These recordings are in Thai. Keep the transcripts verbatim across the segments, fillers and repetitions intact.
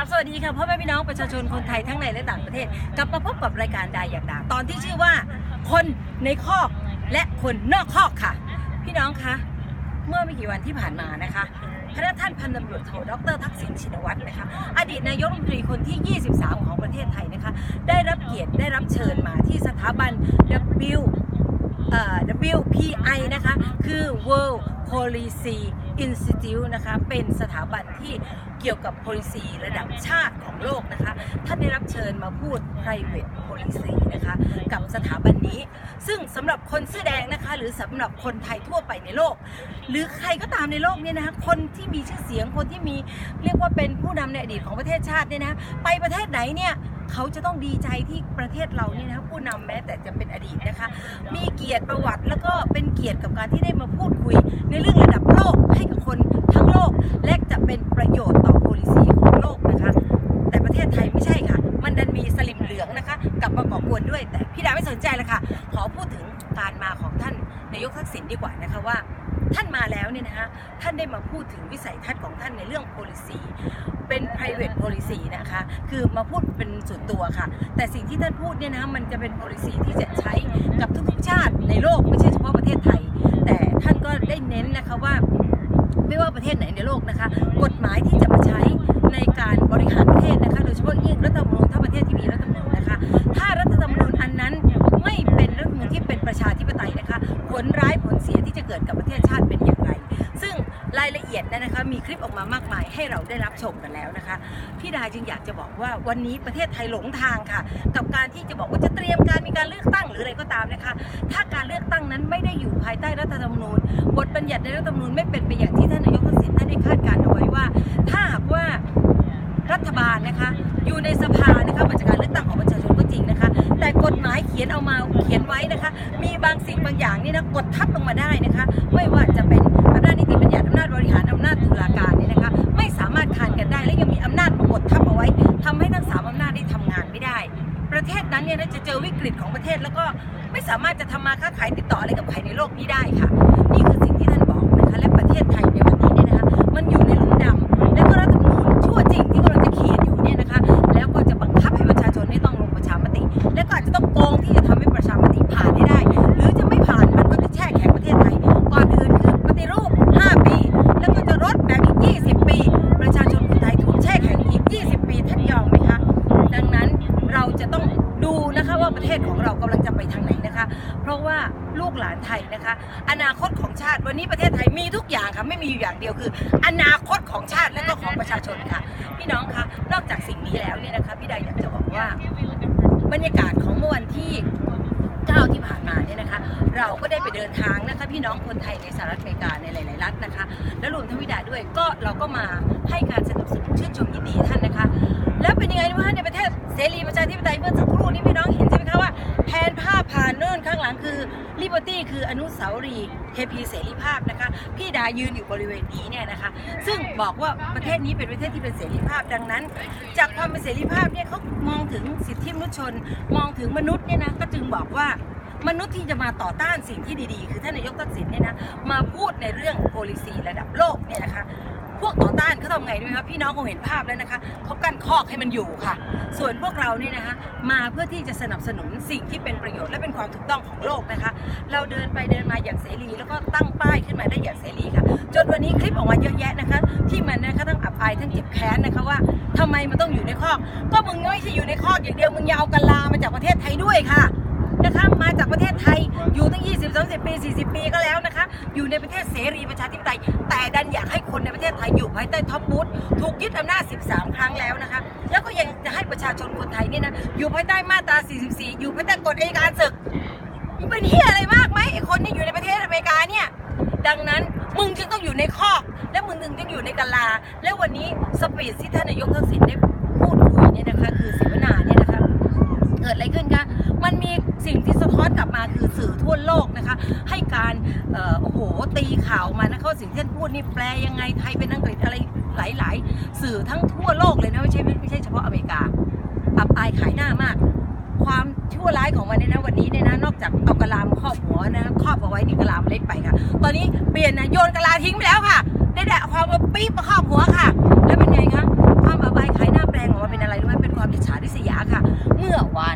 บสวัสดีค่ะพ่อแม่พี่น้องประชาชนคนไทยทั้งในและต่างประเทศกลับมาพบกับรายการดายอยากด่าตอนที่ชื่อว่าคนในคอกและคนนอกคอกค่ะพี่น้องคะเมื่อไม่กี่วันที่ผ่านมานะคะพระท่านพันตำรวจโทดร.ทักษิณชินวัตรนะคะอดีตนายกรัฐมนตรีคนที่ยี่สิบสามของประเทศไทยนะคะได้รับเกียรติได้รับเชิญมาที่สถาบัน W เอ่อ ดับเบิลยู พี ไอ นะคะคือ World Policy Institute นะคะเป็นสถาบันที่เกี่ยวกับ policy ระดับชาติของโลกนะคะท่านได้รับเชิญมาพูด private policy นะคะกับสถาบันนี้ซึ่งสำหรับคนเสื้อแดงนะคะหรือสำหรับคนไทยทั่วไปในโลกหรือใครก็ตามในโลกเนี่ยนะคะคนที่มีชื่อเสียงคนที่มีเรียกว่าเป็นผู้นำในอดีตของประเทศชาติเนี่ยนะไปประเทศไหนเนี่ยเขาจะต้องดีใจที่ประเทศเราเนี่ยนะผู้นำแม้แต่จะเป็นอดีตนะคะมีเกียรติประวัติแล้วก็เป็นเกียรติกับการที่ได้มาพูดคุยในเรื่องระดับโลกให้กับคนทั้งโลกและจะเป็นประโยชน์ต่อ policy ของโลกนะคะแต่ประเทศไทยไม่ใช่ค่ะมันดันมีสลิมเหลืองนะคะกลับมาก่อกวนด้วยแต่พี่ดาไม่สนใจเลยค่ะขอพูดถึงการมาของท่านนายกทักษิณดีกว่านะคะว่าท่านมาแล้วเนี่ยนะคะท่านได้มาพูดถึงวิสัยทัศน์ของท่านในเรื่อง policy เป็น private policy นะคะคือมาพูดเป็นส่วนตัวค่ะแต่สิ่งที่ท่านพูดเนี่ยนะคะมันจะเป็น policy ที่จะใช้กับทุกๆชาติในโลกไม่ใช่เฉพาะประเทศไทยแต่ท่านก็ได้เน้นนะคะว่าไม่ว่าประเทศไหนในโลกนะคะกฎหมายที่จะมาใช้ในการบริหารประเทศนะคะโดยเฉพาะยิ่งรัฐธรรมนูญถ้าประเทศที่มีรัฐธรรมนูญนะคะถ้ารัฐธรรมนูญอันนั้นไม่เป็นรัฐธรรมนูญที่เป็นประชาธิปไตยนะคะผลร้ายผลเสียที่จะเกิดกับประเทศชาติเป็นอย่างไรซึ่งรายละเอียดนะคะมีคลิปออกมามากมายให้เราได้รับชมกันแล้วนะคะพี่ดาจึงอยากจะบอกว่าวันนี้ประเทศไทยหลงทางค่ะกับการที่จะบอกว่าจะเตรียมการมีการเลือกตั้งหรืออะไรก็ตามนะคะถ้าการเลือกตั้งนั้นไม่ได้อยู่ภายใต้รัฐธรรมนูญบทบัญญัติในรัฐธรรมนูญไม่เป็นไปอย่างที่ท่านนายกทักษิณท่านได้คาดการณ์เอาไว้ว่าถ้าหากว่ารัฐบาลนะคะอยู่ในสภานะคะมาจากการเลือกตั้งของประชาชนก็จริงนะคะแต่กฎหมายเขียนเอามาเขียนไว้นะคะมีบางสิ่งบางอย่างนี่นะกดทับลงมาได้นะคะไม่ว่าจะเป็นอำนาจนิติบัญญัติอำนาจบริหารอำนาจตุลาการนี่นะคะไม่สามารถคานกันได้และยังมีอำนาจมากดทับเอาไว้ทำให้ทั้งสามอำนาจได้ทำงานไม่ได้ประเทศนั้นเนี่ยจะเจอวิกฤตของประเทศแล้วก็ไม่สามารถจะทำมาค้าขายติดต่ออะไรกับใครในโลกนี้ได้ค่ะนี่คือสิ่งที่ท่านบอกนะคะและประเทศไทยในวันนี้เนี่ยนะคะมันอยู่ในหลุมดำและก็รัฐธรรมนูญชั่วจริงที่กำลังจะเขียนอยู่เนี่ยนะคะแล้วก็จะบังคับให้ประชาชนนี่ต้องลงประชามติและก็อาจจะต้องโกงที่จะทำให้ประชามติผ่านได้หรือจะไม่ผ่านมันก็จะแช่แข็งประเทศไทยก่อนอื่นคือปฏิรูปห้าปีแล้วก็จะลดแบบอีกยี่สิบปีประชาชนคนไทยถูกแช่แข็งอีกยี่สิบปีท่านยอมไหมคะดังนั้นเราจะต้องดูนะคะว่าประเทศของเรากำลังจะไปทางไหนนะคะเพราะว่าลูกหลานไทยนะคะอนาคตของชาติวันนี้ประเทศไทยมีทุกอย่างค่ะไม่มีอยู่อย่างเดียวคืออนาคตของชาติและก็ของประชาชนค่ะพี่น้องคะนอกจากสิ่งนี้แล้วเนี่ยนะคะพี่ดาอยากจะบอกว่าบรรยากาศของเมื่อวันที่เก้าที่ผ่านมาเนี่ยนะคะเราก็ได้ไปเดินทางนะคะพี่น้องคนไทยในสหรัฐอเมริกาในหลายๆรัฐนะคะและรวมทั้งพี่ดาด้วยก็เราก็มาให้การสนับสนุนชื่นชมยินดีท่านนะคะแล้วเป็นยังไงว่าในประเทศเสรีประชาธิปไตยเมื่อสักครู่นี้พี่น้องเห็นใช่ไหมคะว่าแผนภาพผ่านเนิ่นข้างหลังคือ Liberty คืออนุสาวรีย์เทพีเสรีภาพนะคะพี่ดายืนอยู่บริเวณนี้เนี่ยนะคะซึ่งบอกว่าประเทศนี้เป็นประเทศที่เป็นเสรีภาพดังนั้นจากความเป็นเสรีภาพเนี่ยเขามองถึงสิทธิมนุษยชนมองถึงมนุษย์เนี่ยนะก็จึงบอกว่ามนุษย์ที่จะมาต่อต้านสิ่งที่ดีๆคือท่านนายกทักษิณเนี่ยนะมาพูดในเรื่อง policy ระดับโลกเนี่ยนะคะพวกต่อต้านเขาทำไงด้วยครับพี่น้องคงเห็นภาพแล้วนะคะเขากั้นคอกให้มันอยู่ค่ะส่วนพวกเราเนี่ยนะคะมาเพื่อที่จะสนับสนุนสิ่งที่เป็นประโยชน์และเป็นความถูกต้องของโลกนะคะเราเดินไปเดินมาอย่างเสรีแล้วก็ตั้งป้ายขึ้นมาได้อย่างเสรีค่ะจนวันนี้คลิปออกมาเยอะแยะนะคะที่มันนะคะทั้งอับอายทั้งเจ็บแค้นนะคะว่าทำไมมันต้องอยู่ในคอกก็มึงไม่ใช่อยู่ในคอกอย่างเดียวมึงยาวกะลามาจากประเทศไทยด้วยค่ะนะคะมาจากประเทศไทยอยู่ตั้งยี่สิบ สามสิบปีสี่สิบปีก็แล้วนะคะอยู่ในประเทศเสรีประชาธิปไตยแต่ดันอยากให้คนในประเทศไทยอยู่ภายใต้ท็อปบูธถูกยึดอำนาจสิบสามครั้งแล้วนะคะแล้วก็ยังจะให้ประชาชนคนไทยนี่นะอยู่ภายใต้มาตราสี่สิบสี่อยู่ภายใต้กฎอัยการศึกมันเป็นเหี้ยอะไรมากไหมไอ้คนที่อยู่ในประเทศอเมริกาเนี่ยดังนั้นมึงจึงต้องอยู่ในคอกและมึงจึงต้องอยู่ในกะลาและวันนี้สปีดที่ท่านนายกทักษิณได้พูดคุยเนี่ยนะคะคือเสวนาเนี่ยนะคะเกิดอะไรขึ้นคะมันมีสิ่งที่สะท้อนกลับมาคือสื่อทั่วโลกนะคะให้การเอ่อโอ้โหตีข่าวมานะคะสิ่งที่ท่านพูดนี่แปลยังไงไทยเป็นอังกฤษอะไรหลายๆสื่อทั้งทั่วโลกเลยนะไม่ใช่ไม่ใช่เฉพาะอเมริกาอับอายขายหน้ามากความชั่วร้ายของมันเนี่ยนะวันนี้เนี่ยนะนอกจากเอากะลามาครอบหัวนะครอบเอาไว้นี่กะลาเล็กไปค่ะตอนนี้เปลี่ยนนะโยนกะลาทิ้งไปแล้วค่ะได้แต่ความเอาปี๊บมาครอบหัวค่ะแล้วเป็นไงคะความอับอายขายหน้าแปล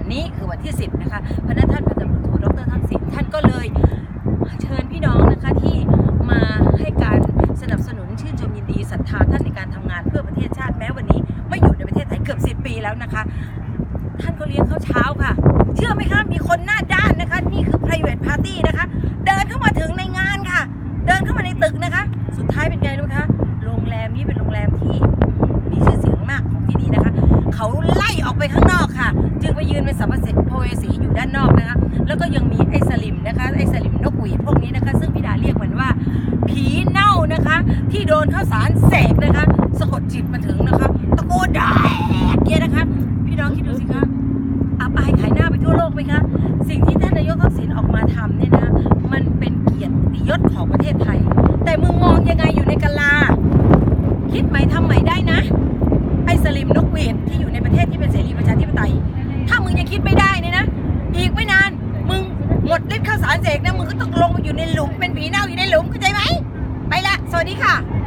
นี้คือวันที่สิบนะคะเพราะนั้นท่านพันตำรวจโทดร.ทักษิณท่านก็เลยเชิญพี่น้องนะคะที่มาให้การสนับสนุนชื่นชมยินดีศรัทธาท่านในการทำงานเพื่อประเทศชาติแม้วันนี้ไม่อยู่ในประเทศไทยเกือบสิบปีแล้วนะคะท่านก็เลี้ยงข้าวเช้าค่ะเชื่อไหมคะมีคนหน้าด้านนะคะนี่คือ private party นะคะเดินเข้ามาถึงในงานค่ะเดินเข้ามาในตึกนะคะสุดท้ายเป็นไงรู้ไหมคะโรงแรมนี้เป็นโรงแรมที่มีชื่อเสียงมากของที่นี่นะคะเขาไล่ออกไปข้างนอกค่ะจึงไปยืนเป็นสัมภเวสีอยู่ด้านนอกนะคะแล้วก็ยังมีไอ้สลิมนะคะไอ้สลิมนกหวีดพวกนี้นะคะซึ่งพี่ดาเรียกมันว่าผีเน่านะคะที่โดนข้าวสารเสกนะคะสะกดจิตมาถึงนะคะตะโกนด่าเงี้ยนะคะพี่น้องคิดดูสิคะอับอายขายหน้าไปทั่วโลกไหมคะสิ่งที่ท่านนายกทักษิณออกมาทำเนี่ยนะมันเป็นเกียรติยศของประเทศไทยแต่มึงมองยังไงอยู่ในกะลาคิดใหม่ทำใหม่ได้นะไอ้สลิมนกหวีดที่อยู่ในประเทศที่เป็นเสรีประชาธิปไตยถ้ามึงยังคิดไม่ได้เนี่ยนะอีกไม่นานมึงหมดฤทธิ์ข้าวสารเสกนะมึงก็ต้องลงมาอยู่ในหลุมเป็นผีเน่าอยู่ในหลุมเข้าใจไหมไปละสวัสดีค่ะ